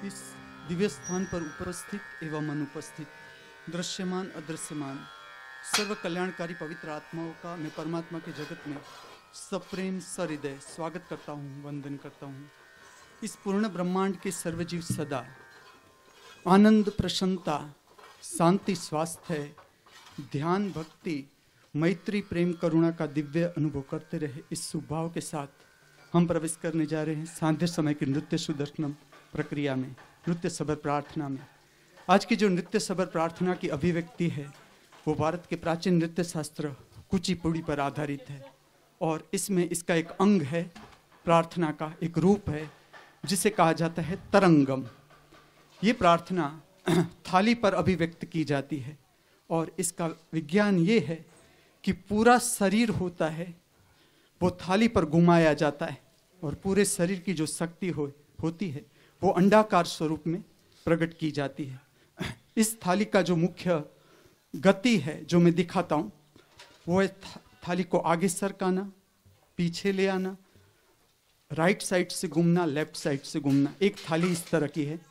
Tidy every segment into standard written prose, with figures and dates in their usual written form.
इस दिव्य स्थान पर उपस्थित एवं अनुपस्थित, दृश्यमान अदृश्यमान सर्व कल्याणकारी पवित्र आत्माओं का मैं परमात्मा के जगत में सप्रेम सहृदय स्वागत करता हूँ, वंदन करता हूँ। इस पूर्ण ब्रह्मांड के सर्वजीव सदा आनंद, प्रसन्नता, शांति, स्वास्थ्य, ध्यान, भक्ति, मैत्री, प्रेम, करुणा का दिव्य अनुभव करते रहे। इस सुभाव के साथ हम प्रवेश करने जा रहे हैं सांध्य समय की नृत्य सुदर्शनम प्रक्रिया में, नृत्य सबर प्रार्थना में। आज की जो नृत्य सबर प्रार्थना की अभिव्यक्ति है वो भारत के प्राचीन नृत्य शास्त्र कुचिपुड़ी पर आधारित है और इसमें इसका एक अंग है, प्रार्थना का एक रूप है जिसे कहा जाता है तरंगम। ये प्रार्थना थाली पर अभिव्यक्त की जाती है और इसका विज्ञान ये है कि पूरा शरीर होता है वो थाली पर घुमाया जाता है और पूरे शरीर की जो शक्ति होती है वो अंडाकार स्वरूप में प्रकट की जाती है। इस थाली का जो मुख्य गति है जो मैं दिखाता हूँ वो है थाली को आगे सरकाना, पीछे ले आना, राइट साइड से घूमना, लेफ्ट साइड से घूमना। एक थाली इस तरह की है।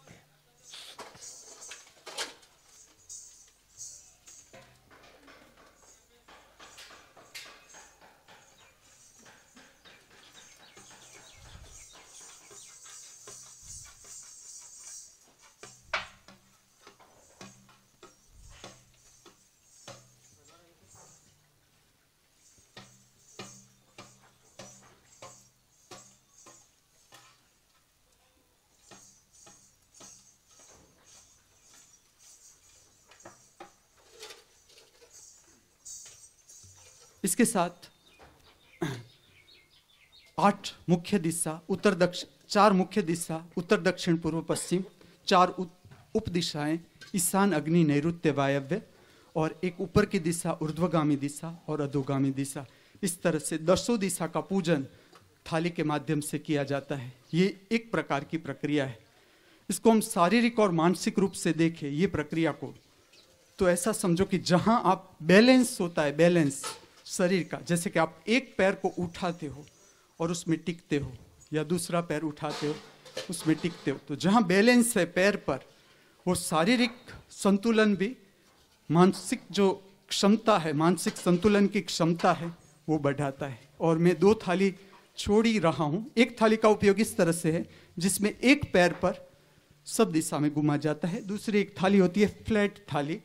इसके साथ 8 मुख्य दिशा, उत्तर दक्षिण, 4 मुख्य दिशा, उत्तर दक्षिण पूर्व पश्चिम, 4 उप दिशाएं, ईशान, अग्नि, नैऋत्य, वायव्य और एक ऊपर की दिशा ऊर्ध्वगामी दिशा और अधोगामी दिशा। इस तरह से 10 दिशा का पूजन थाली के माध्यम से किया जाता है। ये एक प्रकार की प्रक्रिया है। इसको हम शारीरिक और मानसिक रूप से देखें ये प्रक्रिया को तो ऐसा समझो कि जहां आप बैलेंस होता है, बैलेंस शरीर का, जैसे कि आप एक पैर को उठाते हो और उसमें टिकते हो या दूसरा पैर उठाते हो उसमें टिकते हो, तो जहां बैलेंस है पैर पर वो शारीरिक संतुलन भी, मानसिक जो क्षमता है, मानसिक संतुलन की क्षमता है वो बढ़ाता है। और मैं 2 थाली छोड़ ही रहा हूं। एक थाली का उपयोग इस तरह से है जिसमें एक पैर पर सब दिशा में घुमा जाता है, दूसरी एक थाली होती है फ्लैट थाली।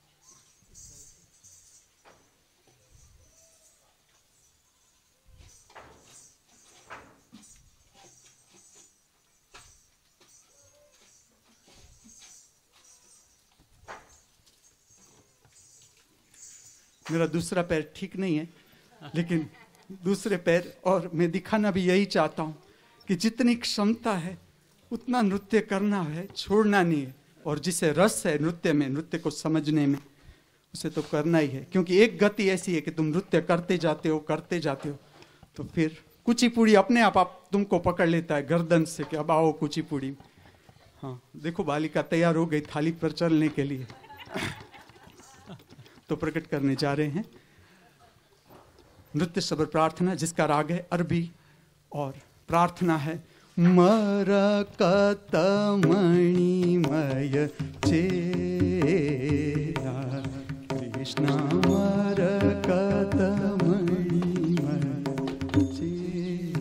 मेरा दूसरा पैर ठीक नहीं है लेकिन दूसरे पैर, और मैं दिखाना भी यही चाहता हूँ कि जितनी क्षमता है उतना नृत्य करना है, छोड़ना नहीं है। और जिसे रस है नृत्य में, नृत्य को समझने में, उसे तो करना ही है, क्योंकि एक गति ऐसी है कि तुम नृत्य करते जाते हो तो फिर कुचिपुड़ी अपने आप तुमको पकड़ लेता है गर्दन से कि अब आओ कुचिपुड़ी। हाँ देखो बालिका तैयार हो गई थाली पर चलने के लिए। तो प्रकट करने जा रहे हैं नृत्य सबर प्रार्थना जिसका राग है अरबी और प्रार्थना है मरकत मणिमय चेरा कृष्ण मरकत मणिमय चेरा।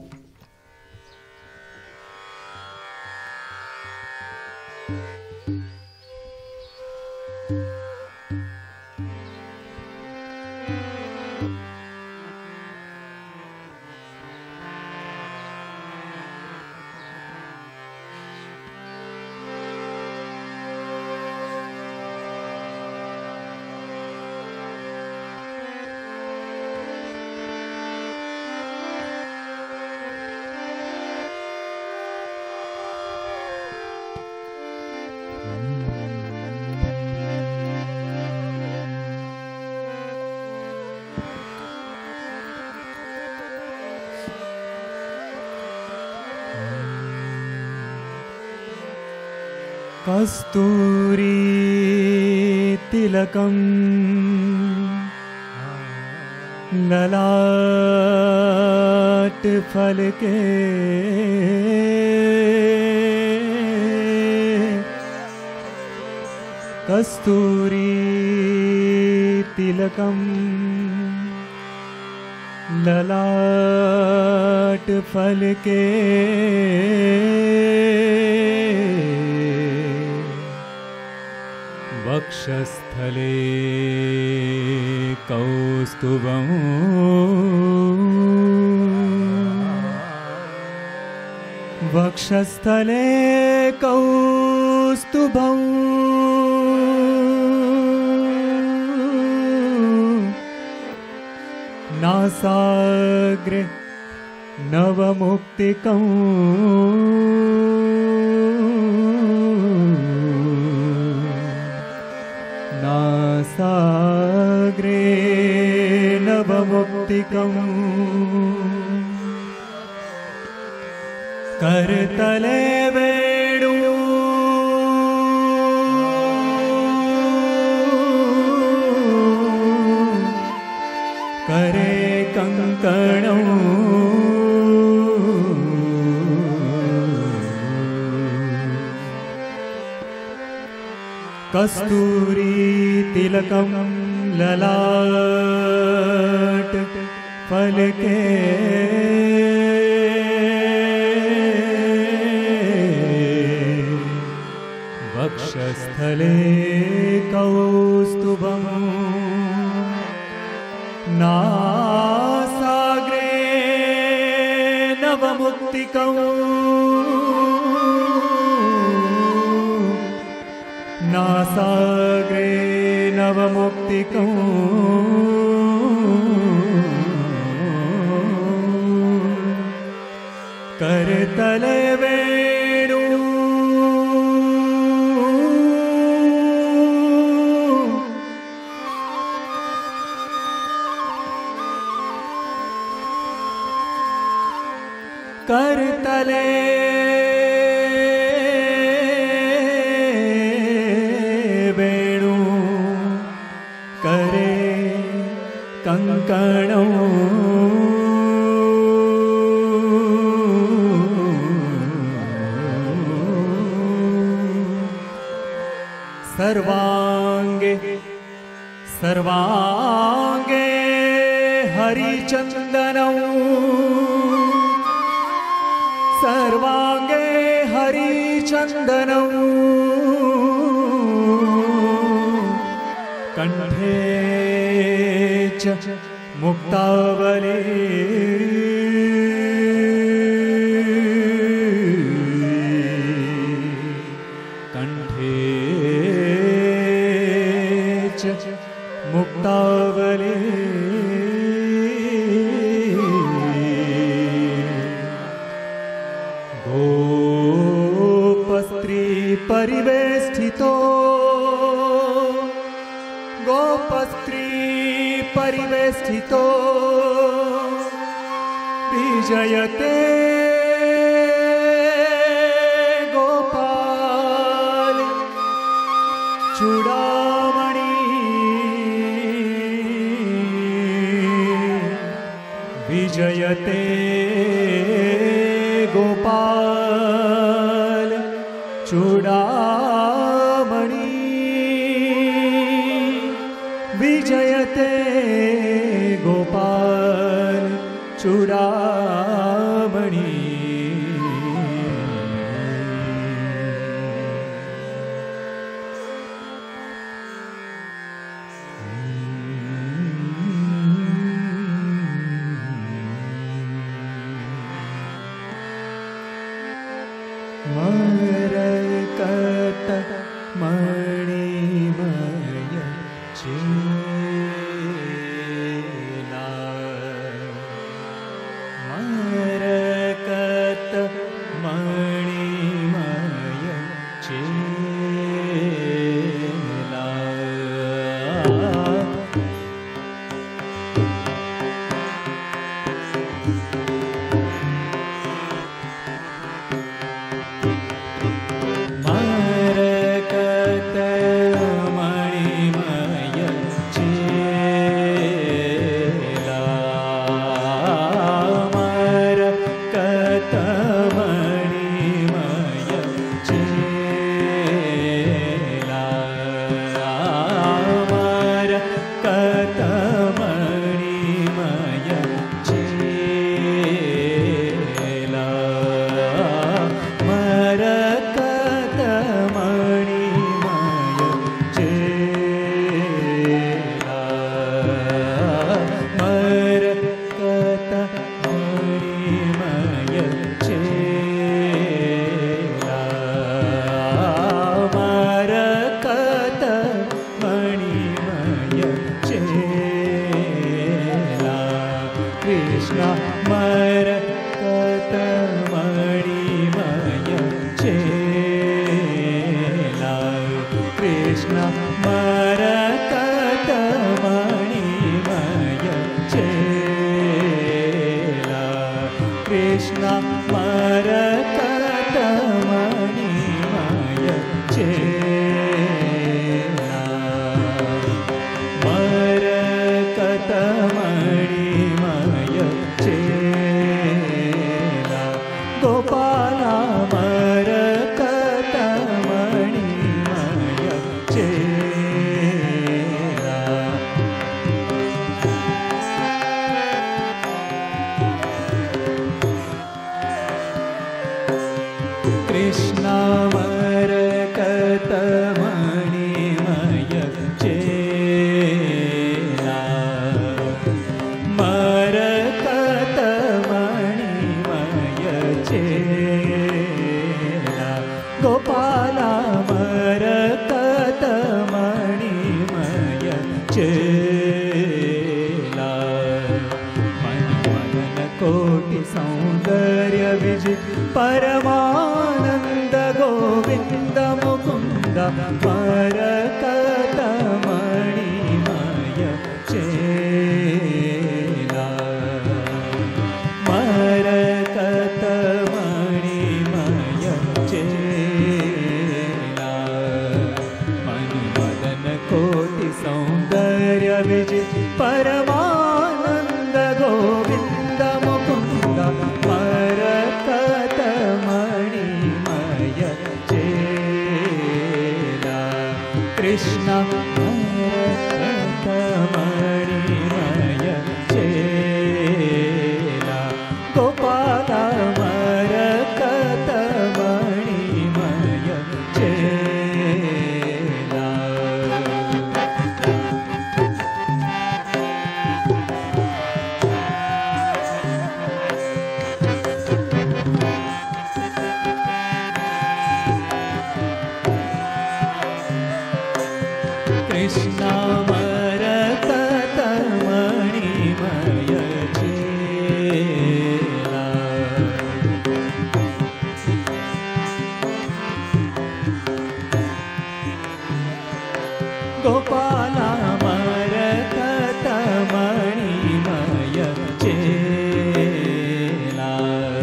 कस्तूरी तिलकम ललाट फलके कस्तूरी तिलकं ललाट फलके वक्षस्थले कौस्तुभं वक्षस्थले कौस्तुभं नासाग्रे नवमुक्तिकं नासाग्रे नवमुक्तिकं करतले वेणु करे कंकणं कस्तूरी तिलकं ललाट फलके वक्षस्थले कौस्तुभं नासाग्रे नवमुक्तिकं नासाग्रे नवमुक्तिकं करतले वेणु करतले वेणु करे कंकणं सर्वांगे सर्वांगे हरिचंदनं सर्वांगे हरिचंदनं कंठे च मुक्तावली कंठे च मुक्तावली गोपस्त्री परिवेष्टितो गोपस्त्री परिवेष्टितो विजयते गोपाल चूड़ामणि विजयते गोपाल चूड़ामणि विजयते गोपाल चूड़ामणि मरकत मणिमय चेला मरकत मणिमय चेला मरकत मणिमय चेला कृष्ण मरकतमणिमय चेला कृष्ण मरकतमणिमय चेला कृष्ण मरकतमणिमय चेला मरकतमणिमय चेला गोपाला मरकतमणिमय चेला कृष्ण मरकतमणिमय चेला मरकतमणिमय चेला गोपाला मरकतमणिमय चेला मनमदन कोटि सौंदर्य विजय परमानंद गोविंद मुकुंद मरकतमणिमय चेला मरकतमणिमय चेला मनमदन कोटि सौंदर्य विजय परमानंद गोविंद मुकुंद मरकतमणिमय चेला कृष्ण मरकतमणिमय चेला गोपाला मरकतमणिमय चेला कृष्ण मरकतमणिमय चेला गोपाला मरकतमणिमय चेला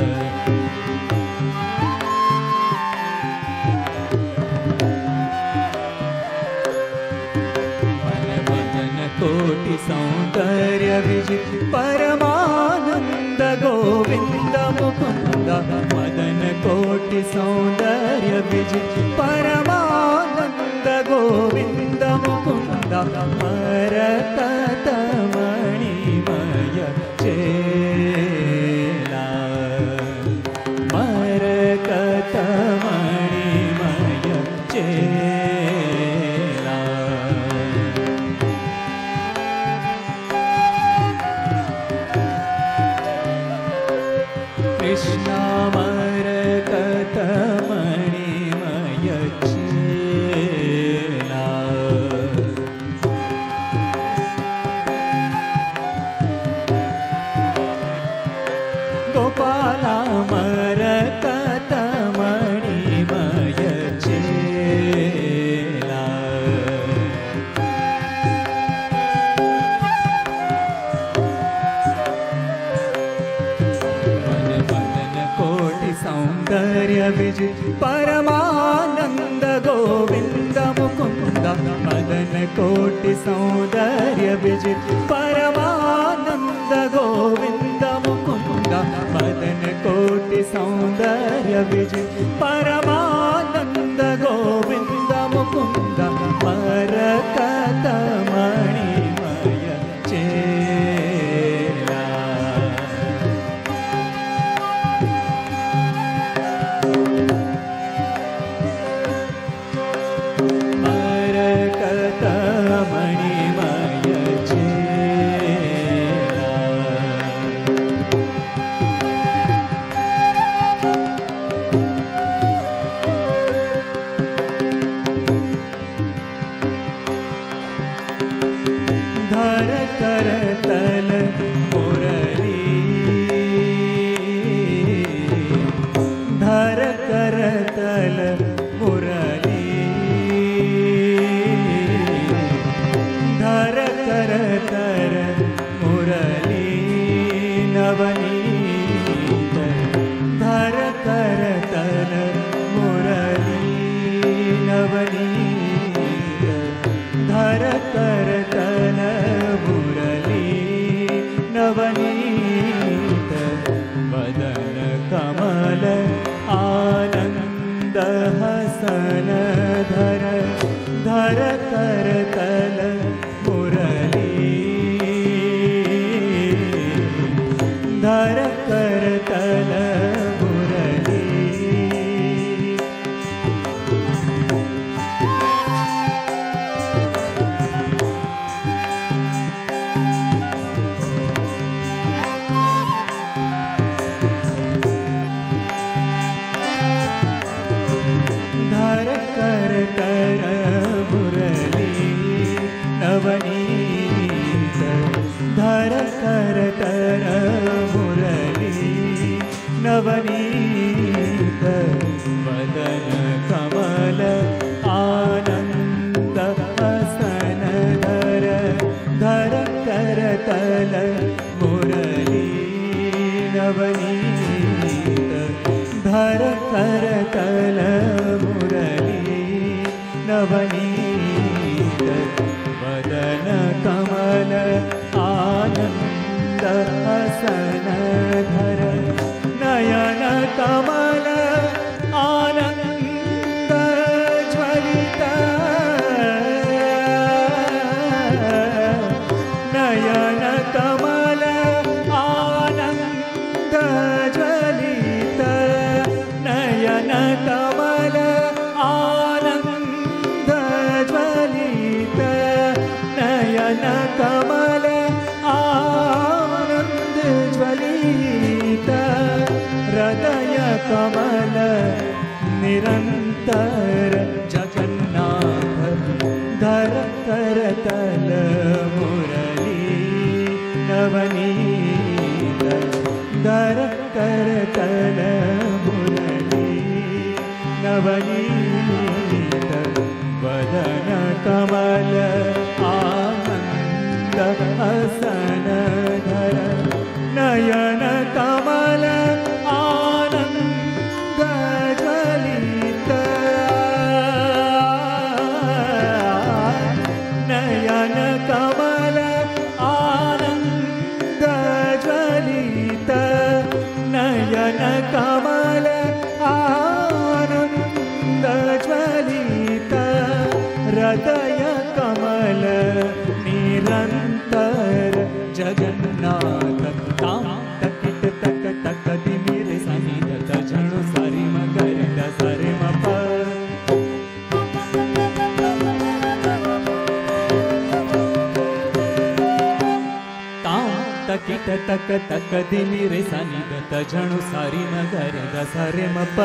मनमदन कोटि सौंदर्य विजय परमानंद गोविंद मुकुंद मदन कोटि सौंदर्य विजय परमानंद गोविंद मुकुंद मरकतमणिमय चेला मरकतमणिमय चेला कृष्ण मरकतमणिमय चेला गोपाला मरकतमणिमय चेला मनमदन कोटि सौंदर्य विजय परमानंद गोविंद मुकुंद मदन कोटि सौंदर्य विजय परमानंद गोविंद मुकुंद मदन कोटि सौंदर्य विजय परमानंद गोविंद मुकुंद मरकतमणिमय चेला मरकतमणिमय चेला धर करतल मुरली धर करतल मुरली धर करतर मुरली नवनीत धर करतल मुरली नवनीत धर करतल मुरली नवनीत वदन कमल आनंद हसन धर धर करतल मुरली धर करतल मुरली धर करतर मुरली नवनीत धर करतर मुरली नवनीत वदन कमल आनंद हसन धर धर करतल मुरली नवनीत धर करतल मुरली नवनीत वदन कमल आनंद हसन धर नयन कमल आनंद ज्वलित नयन कमल आनंद ज्वलित नयन कमल आनंद ज्वलित नयन कमल आनंद ज्वलित हृदय कमल निरंतर जगन्नाथ धर करतल मुरली नवनीत धर करतल मुरली नवनीत वदन कमल आनंद हसन धर नयन कमल आनंद ज्वलित नयन कमल आनंद ज्वलित नयन कमल आनंद ज्वलित हृदय कमल निरंतर जगन्नाथ ताम तकिट तक तक दिमिर सनि दत झणु सारी मगर दसरे मप ताम तकिट तक तक दिमिर सनि दत झणु सारी मगर दसरे मप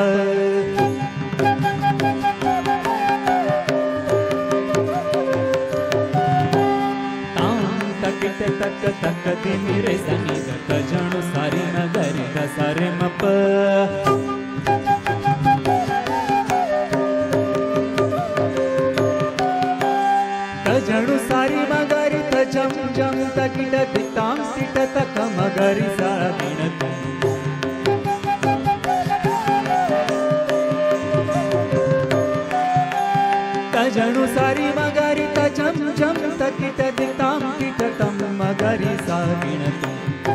तकिट तक तक दिमिरे सनि दत झणु सारी नगर दसरे मप तझणु सारी मगरि तझम जम तकिट दिताम सिट तक मगरि सा गिणतु तझणु सारी मगरि तझम जम तकिट दिताम किट तम मगरि सा गिणतु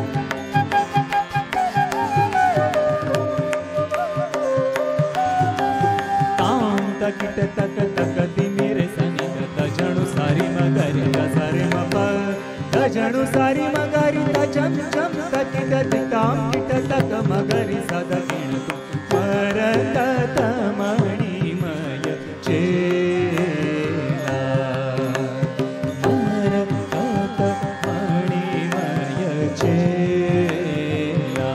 ताम तकिट तक तक दिमिरे सनि दत झणु सारी मगरि दसरे मप तझणु सारी मगरि तझम जम तकिट दिताम किट तक मगरि सा गिणतु मरत मणिमय चेला मरत मणिमय चेला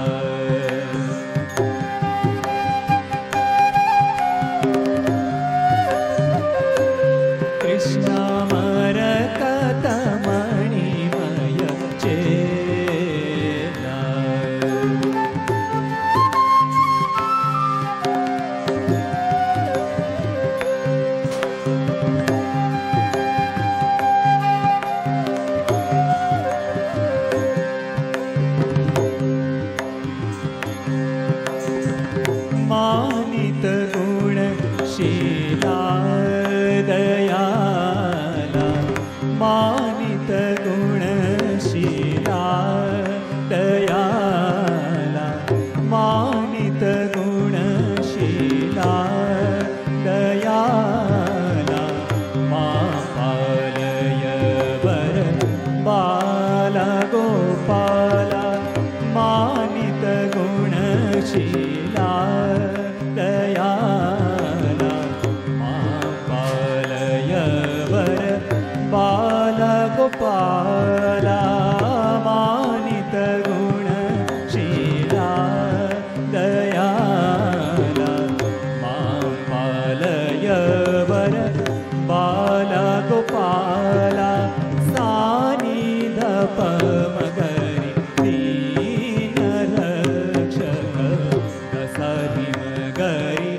कृष्ण मरत मणि गोपाला मानित गुणशीला दयाला मां पालय वर बाला गोपाला सानिधप मगरी दीन रक्षक दसारी मगरी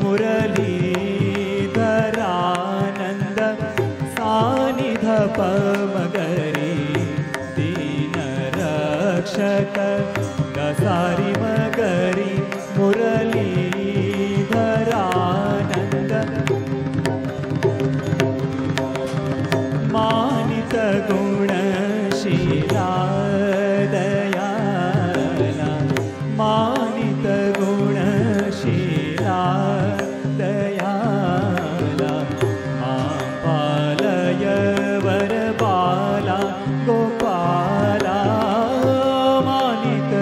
मुरलीधरानंद सानिधप मगरी दीन रक्षक दसारी मगरी मुरलीधरानंद मानित गुणशीला दयाला मानित गुणशीला दयाला मां पालय वर बाला गोपाला मानित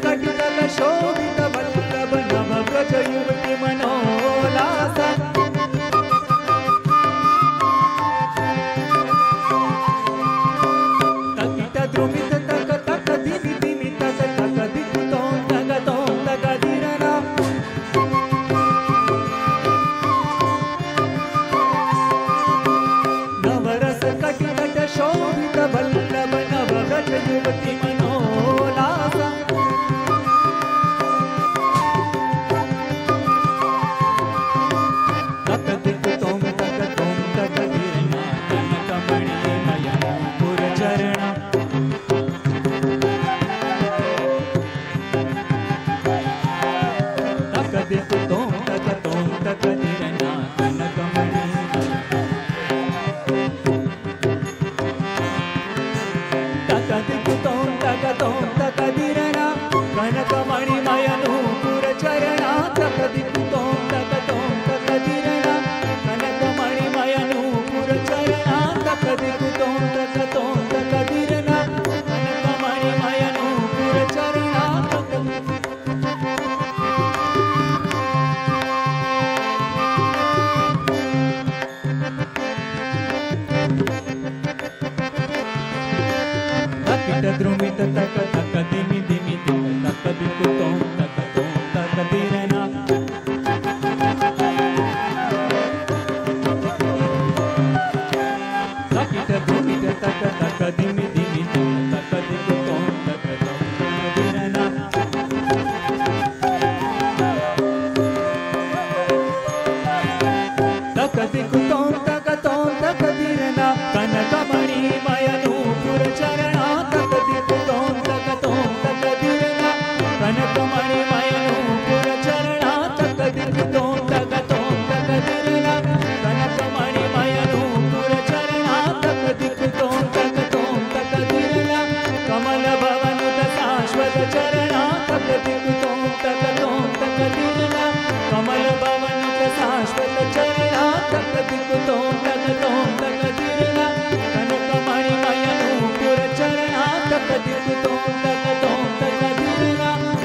कटितल शोभित वल्लभ नव व्रज युवती मनोलास तकित द्रुमित तक तक दिमि दिमि तक तक दिकुतो तक दिरना नवरस कटितट शोभित वल्लभ नव व्रज युवती मनोलास तक दिकुतो तक दिरना कनकमणि मयन पुर चरणा तक दिकुतो तक दिरना कनकमणि तक दिकुतो तक दिरना कनकमणि मयन पुर चरणा तक दिकुतो तक दिरना कनकमणि मयन पुर चरणा तक दिकुतो तक दिरना कनकमणि मयन पुर चरणा तकिट द्रुमित तक तक दिमि दिमि तक दिकुतो तक दिरना तकिट द्रुमित तक दिमि दिमि तक दिकुतो तक दिरना तक दिकुतो तक दिरना कनकमणि मयन पुर चरणा तक दिकुतो तक दिरना कनकमणि मयन पुर चरणा तक दिकुतो तक दिरना कनकमणि मयन पुर चरणा तक दिकुतो तक दिरना कमल भवनुत शाश्वत चरणा तक दिकुतो तक दिरना कमल भवनुत शाश्वत चरणा तक दिकुतो तक दिरना कनकमणि मयन पुर चरणा तक दिकुतो तक दिरना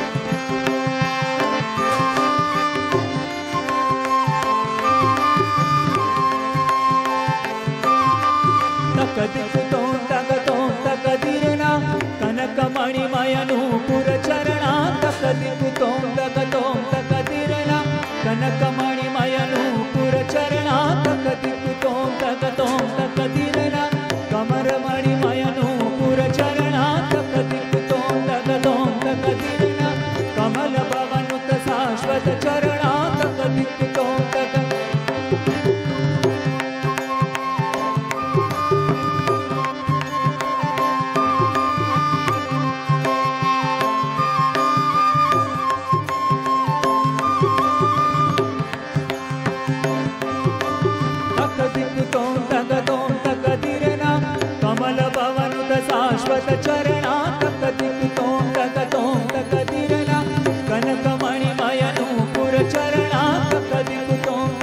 तक दिकुतो तक दिरना कनकमणि मयन पुर चरणा तक दिकुतो तक दिरना कनकमणि मयन पुर चरणा तक दिकुतो तक दिरना कमरमणि मयन पुर चरणा तक दिकुतो तक दिरना कमल भवनुत शाश्वत चरणा तक दिकुतो तक दिकुतो तक दिरना कमल भवनुत शाश्वत चरणा तक दिकुतो तक दिरना कनकमणि मयन पुर चरणा तक दिकुतो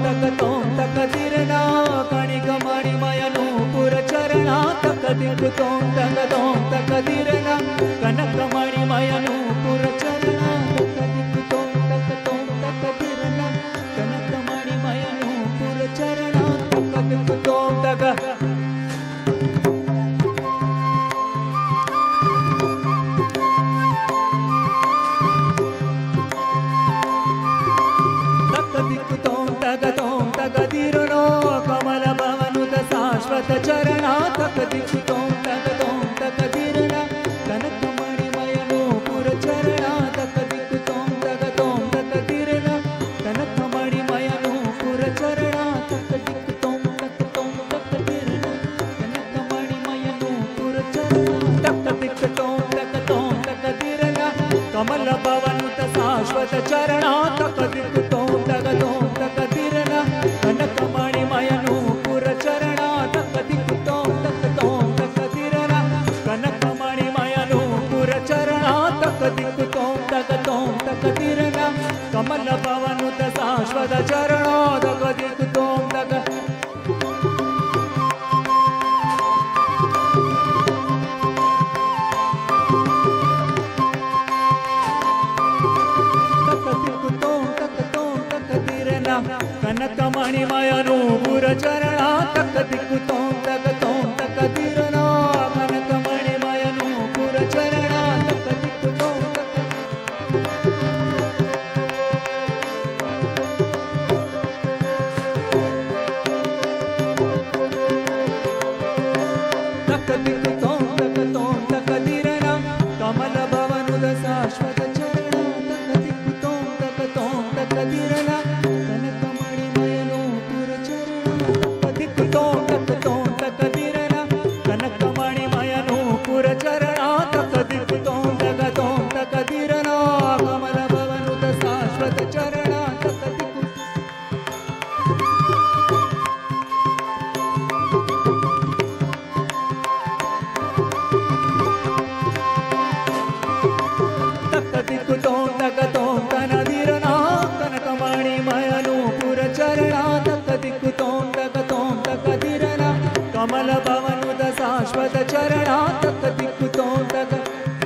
तक तोम तक धीरना कणिकमणि मयनु पुर चरणा तक दिक् तोम तक धीरना कनकमणि मयनु पुर चरणा तक दिक् तोम तक धीरना कनकमणि मयनु पुर चरणा तक दिक् तोम तक कमल भवनुत शाश्वत चरणा तक दिक् तोम तक धीरना कनकमणि मयनु पुर चरणा तक दिक् तोम तक धीरना कनकमणि मयनु पुर चरणा तक दिक् तोम तक धीरना कनकमणि मयनु पुर चरणा तक दिक् तोम तक धीरना कमल भवनुत शाश्वत चरणा तक दिक् तोम तक धीरना कनकमणि मयनु पुर चरणा तक दिक् तोम तक धीरना कनकमणि मयनु पुर चरणा तक दिक् तोम तक धीरना कमल भवनुत शाश्वत चरणा तक दिक् तोम तक कनकमणि मयनु पुर चरणा तक दिक् तोम तक धीरना कनकमणि मयनु पुर चरणा तक दिक् तोम तक दिक् तोम तक धीरना कमल भवनुत शाश्वत चरणा तक दिक् तोम तक धीरना कनकमणि मयनु पुर चरणा तक दिक् तोम तक धीरना कमल भवनुत शाश्वत चरणा तक दिक् तोम तन धीरना कनकमणि मयनु पुर चरणा तक दिक् तोम तक धीरना कमल भवनुत शाश्वत चरणा तक दिक् तोम तक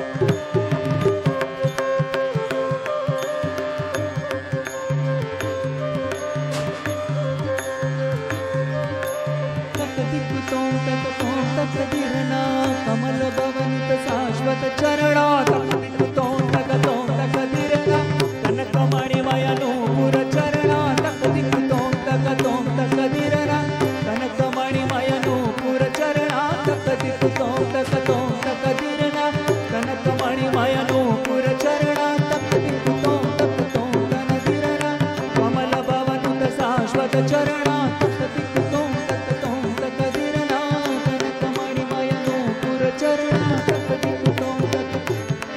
धीरना कमल भवनुत शाश्वत चरणा तक दिक् तोम तक धीरना कनकमणि मयनु पुर चरणा तक दिक् तोम तक धीरना कनकमणि मयनु पुर चरणा तक दिक् तोम तक धीरना कनकमणि मयनु पुर चरणा तक दिक् तोम तन धीरना कमल भवनुत शाश्वत चरणा तक दिक् तोम तक धीरना कनकमणि मयनु पुर चरणा तक दिक् तोम तक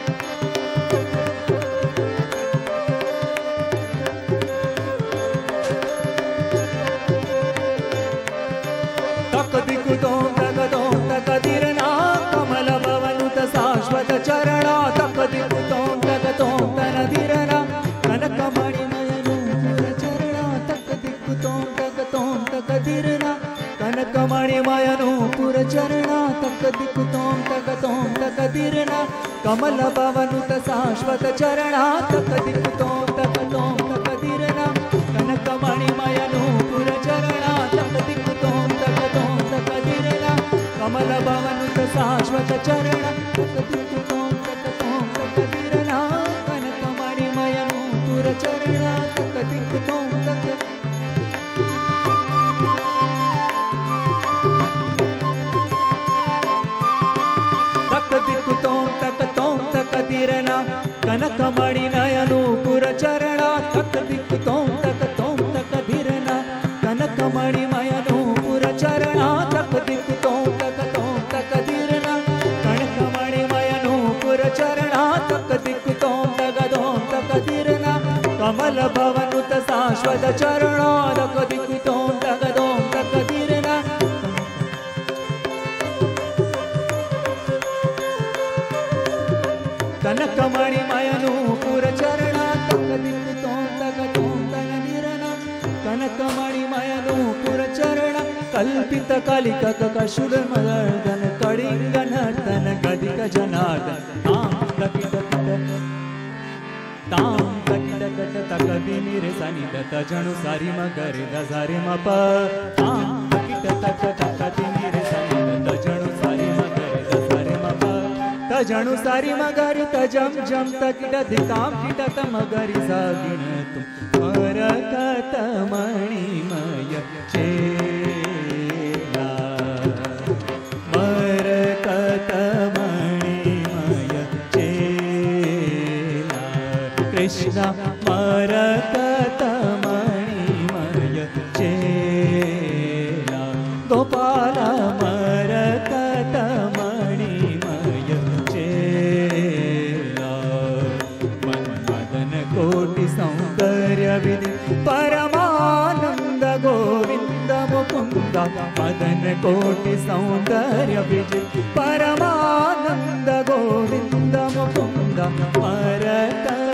दिक् तोम तक धीरना कमल भवनुत शाश्वत चरणा तक दिक् तोम तन धीरना कनकमणि मयनु पुर चरणा तक दिक् तोम तक धीरना कनकमणि मयनु पुर चरणा तक दिक् तोम तक धीरना कमल भवनुत शाश्वत चरणा तक दिक् तोम तक धीरना कनकमणि मयनु पुर चरणा तक दिक् तोम तक धीरना कमल भवनुत शाश्वत चरणा तक दिक् तोम तक धीरना कनकमणि मयनु पुर चरणा तक दिक् तोम तक दिक् तोम तक धीरना कनकमणि नयनु पुर चरणा तक दिक् तोम तक धीरना कनकमणि मयनु पुर चरणा तक दिक् तोम तक धीरना कनकमणि मयनु पुर चरणा तक दिक् तोम तक धीरना कमल भवनुत शाश्वत चरणा तक दिक् तोम तक धीरना कनकमणि मयनु पुर चरणा तक दिक् तोम तन धीरना कनकमणि मणिमय नूपुर चरण कल्पित कलिक कशुर मर्दन कलिंग नर्तन गदिक जनार्दन ताम तकिट कट तकदी निरे सनि दत जणु सारी मगरे दसारे मप ताम तकिट तक तकदी निरे सनि दत जणु सारी मगरे दसारे मप तजणु सारी मगरी तजम जम तकिट दिताम किट तमगरी सागिन तुम मरकत मणिमय चेला मरकत मणिमय चेला कृष्ण मरकत मणिमय चेला गोपाल मरकत मणिमय चेला मदन कोटि सौंदर्य विधि परमानंद गोविंद मुकुंद मदन कोटि सौंदर्य विधि परमानंद गोविंद मुकुंद मरकत